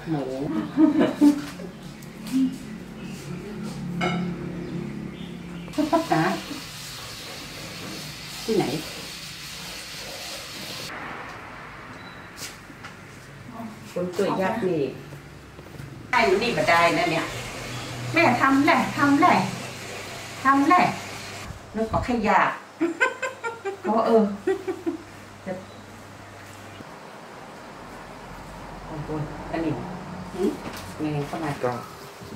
หมูนะที่ไหนคนตัวยักษ์นี่ไอ้นี่มาได้นะเนี่ยแม่ทำแหละนึกว่าแค่ยากเขาโอ้โหอันนี้ไงเข้ามาก่อน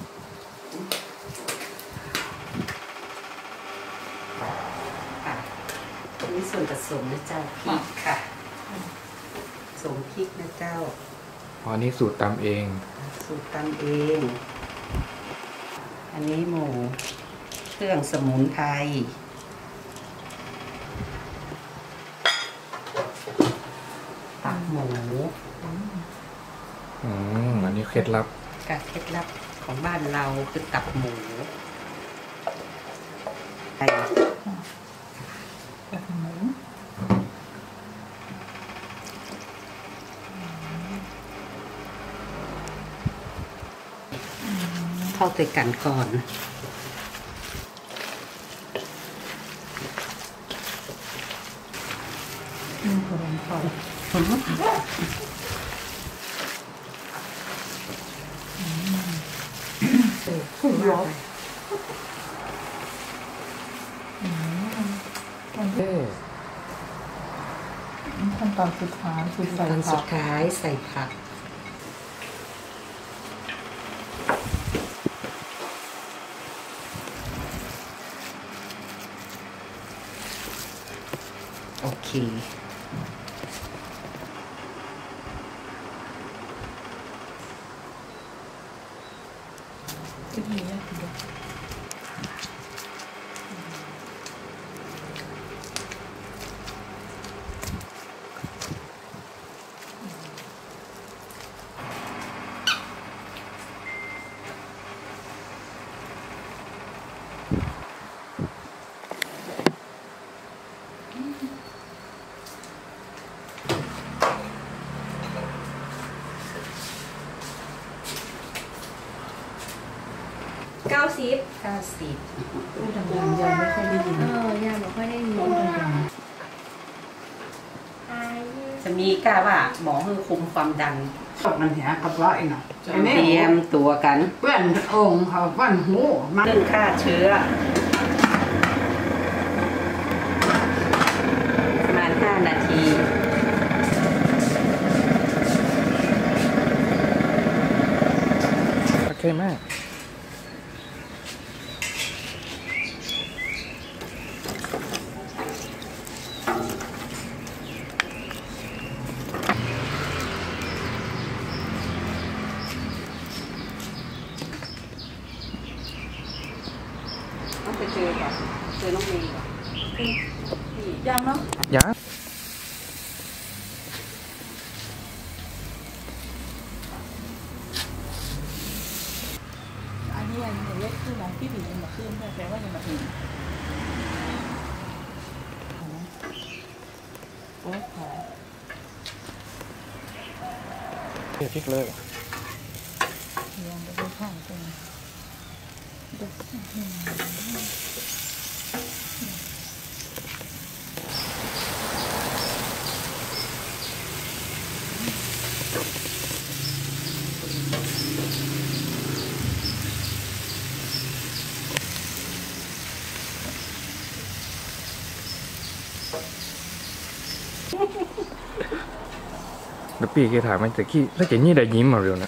ค่ะอันนี้ส่วนผสมนะเจ้าพริกค่ะผสมพริกนะเจ้าอ๋อนี่สูตรตำเองอันนี้หมูเครื่องสมุนไพรตับหมูอันนี้เคล็ดลับเคล็ดลับของบ้านเราคือตับหมูเข้าใส่กันก่อนร้อนขั้นตอนสุดท้ายคือใส่ผักโอเคจะดีนะ 90 พูดดังๆยังไม่ค่อยได้ยินยังไม่ค่อยได้ยินจะมีกล้าว่าหมอคือคุมความดันตกมันเสียกับว่าอีกหน่อยเตรียมตัวกันเพื่อนองค์เขาวันหูมาขึ้นฆ่าเชื้อประมาณ5 นาทีโอเคมากไปเจอน้องเมย์ยังเนาะยังอันนี้ยังเล็กขึ้นนะพี่บียังมาขึ้นแปลว่ายังมาถึงโอ้ขอพริกเลยยังไปดูข้างตรงแล้วปีแกถามมันแต่ขี้แล้วแกนี่ได้ยิ้มมาเร็วนะ